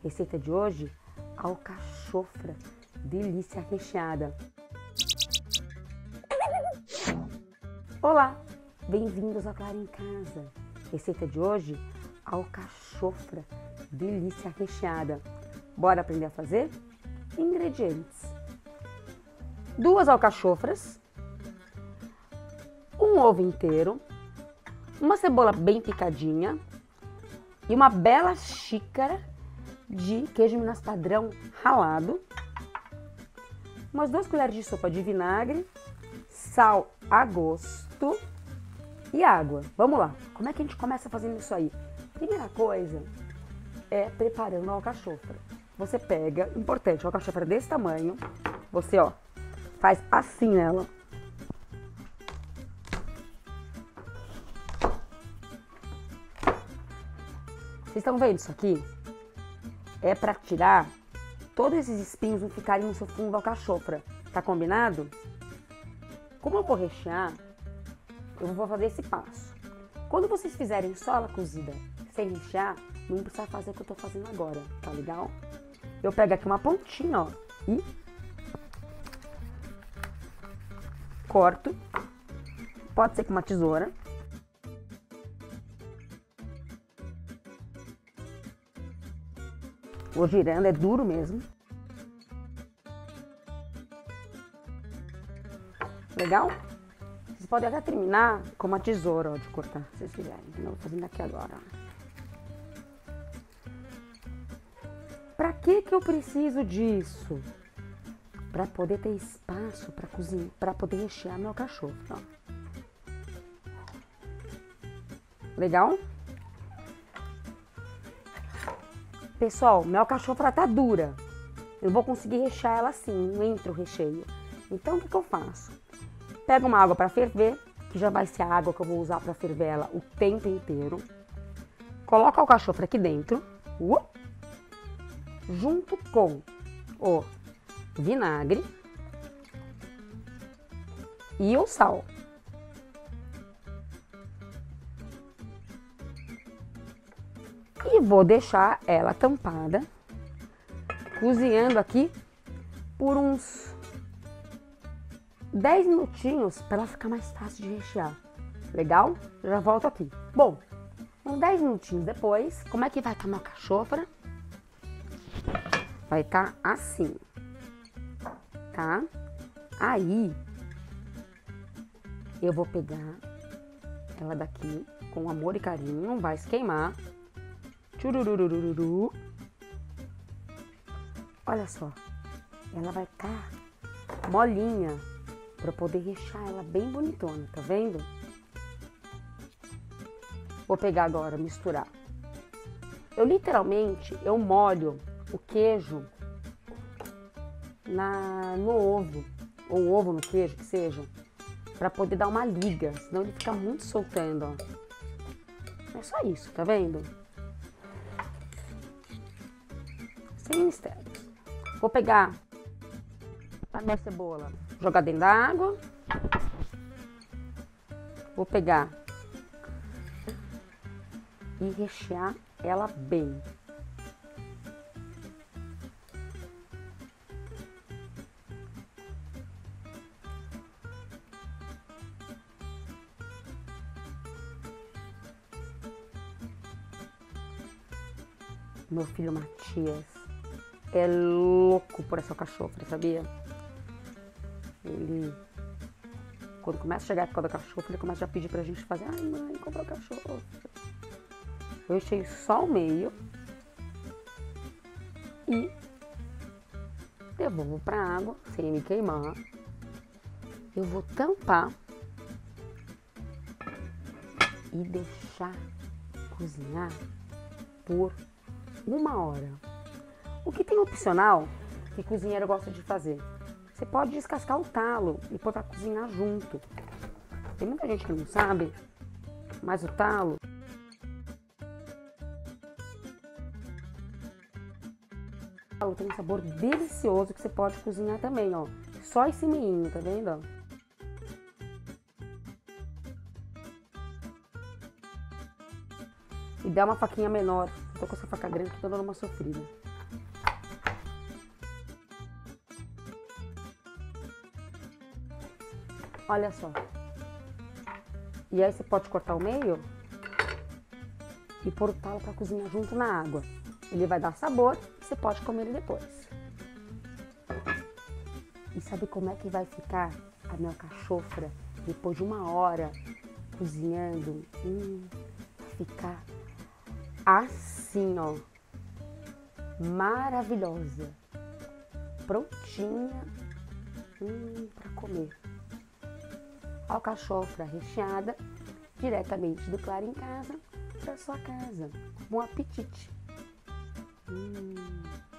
Receita de hoje, alcachofra, delícia recheada. Olá, bem-vindos ao Clara em Casa. Receita de hoje, alcachofra, delícia recheada. Bora aprender a fazer? Ingredientes: 2 alcachofras, um ovo inteiro, uma cebola bem picadinha e uma bela xícara de queijo Minas padrão ralado, umas 2 colheres de sopa de vinagre, sal a gosto e água. Vamos lá, como é que a gente começa fazendo isso aí? Primeira coisa é preparando a alcachofra. Você pega, importante, a alcachofra desse tamanho, você faz assim nela. Vocês estão vendo isso aqui? É para tirar todos esses espinhos não ficarem no seu fundo da alcachofra. Tá combinado? Como eu vou rechear, eu vou fazer esse passo. Quando vocês fizerem só ela cozida sem rechear, não precisa fazer o que eu tô fazendo agora, tá legal? Eu pego aqui uma pontinha, e corto. Pode ser com uma tesoura. Vou girando, é duro mesmo. Legal? Vocês podem até terminar com uma tesoura, de cortar, se vocês quiserem. Eu vou fazendo aqui agora. Pra que eu preciso disso? Pra poder ter espaço pra cozinhar, pra poder rechear meu alcachofra. Legal? Pessoal, minha alcachofra tá dura. Eu vou conseguir rechear ela assim, não entra o recheio. Então, o que eu faço? Pego uma água para ferver, que já vai ser a água que eu vou usar para ferver ela o tempo inteiro. Coloco a alcachofra aqui dentro, junto com o vinagre e o sal. E vou deixar ela tampada, cozinhando aqui por uns 10 minutinhos para ela ficar mais fácil de rechear. Legal? Já volto aqui. Bom, uns 10 minutinhos depois, como é que vai estar uma alcachofra? Vai estar assim, tá? Aí, eu vou pegar ela daqui com amor e carinho, não vai se queimar. Tchurururururu. Olha só, ela vai estar molinha para poder rechear ela bem bonitona, tá vendo? Vou pegar agora, misturar. Eu literalmente, molho o queijo no ovo, ou ovo no queijo, que seja, para poder dar uma liga, senão ele fica muito soltando, ó. É só isso, tá vendo? Sem mistério. Vou pegar a minha cebola, jogar dentro da água. Vou pegar e rechear ela bem. Meu filho Matias é louco por essa alcachofra, sabia? Ele, quando começa a chegar a época da alcachofra, ele começa a pedir pra gente fazer. Ai, mãe, compra alcachofra. Eu enchei só o meio e devolvo pra água, sem me queimar. Eu vou tampar e deixar cozinhar por 1 hora. O que tem opcional que cozinheiro gosta de fazer? Você pode descascar o talo e pôr pra cozinhar junto. Tem muita gente que não sabe, mas o talo tem um sabor delicioso que você pode cozinhar também, ó. Só esse meinho, tá vendo, ó? E dá uma faquinha menor. Tô com essa faca grande que tô dando uma sofrida. Olha só. E aí você pode cortar o meio e pôr o talo para cozinhar junto na água. Ele vai dar sabor e você pode comer ele depois. E sabe como é que vai ficar a minha alcachofra depois de 1 hora cozinhando? Vai ficar assim, ó. Maravilhosa. Prontinha para comer. Alcachofra recheada diretamente do Claro em Casa para sua casa. Bom apetite!